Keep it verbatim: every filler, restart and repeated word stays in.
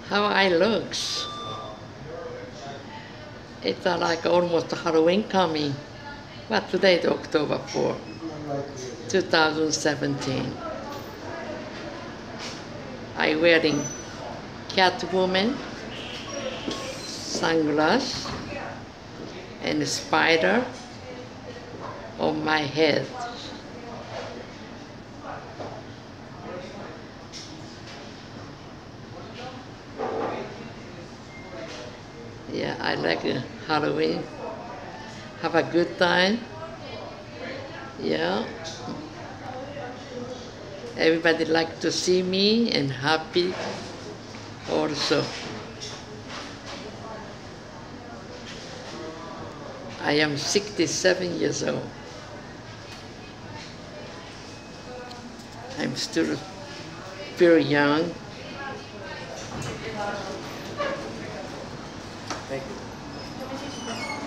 How I looks. It's uh, like almost Halloween coming. But today is October fourth, two thousand seventeen. I wearing Catwoman, sunglass, and a spider on my head. Yeah, I like uh, Halloween. Have a good time. Yeah. Everybody like to see me and happy also. I am sixty-seven years old. I'm still very young. Thank you.